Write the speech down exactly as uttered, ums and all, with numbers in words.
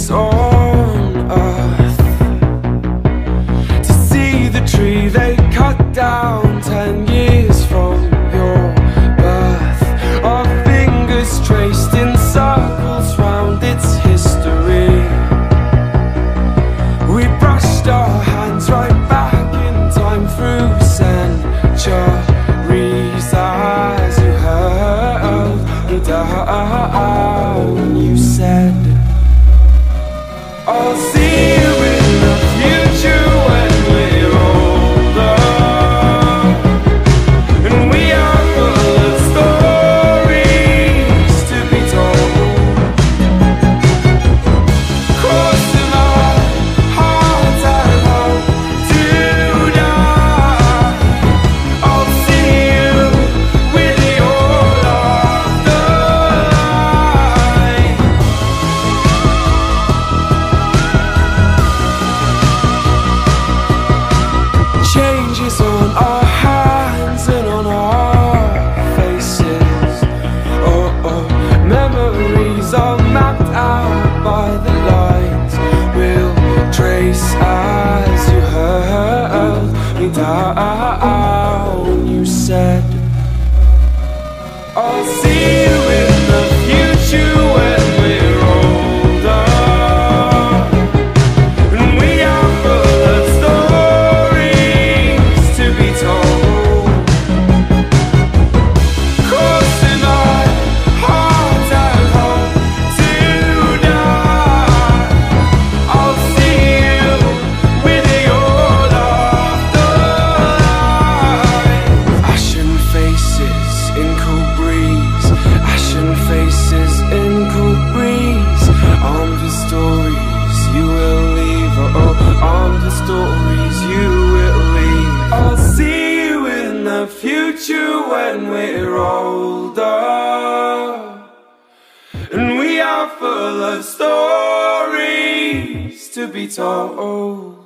place on earth to see the tree they cut down ten years from your birth. Our fingers traced in circles round its history. We brushed our hands right back in time through centuries as you held me down. You said, I'll see you in the future when we're older, and we are full of stories to be told, crossing our hearts and hope to die. I'll see you with your laughter light. Changes on our hands and on our faces. Oh, oh, memories are mapped out by the lines we'll trace as you held me down. You said, I'll see you in the future when we're older, and we are full of stories to be told, crossing our hearts and hope to die. I'll see you with your laughter light. Ashen faces in cool breeze, ashen faces in cool breeze. Armed with stories you will leave, oh, oh, armed with stories you will leave. I'll see you in the future when we're older, and we are full of stories to be told.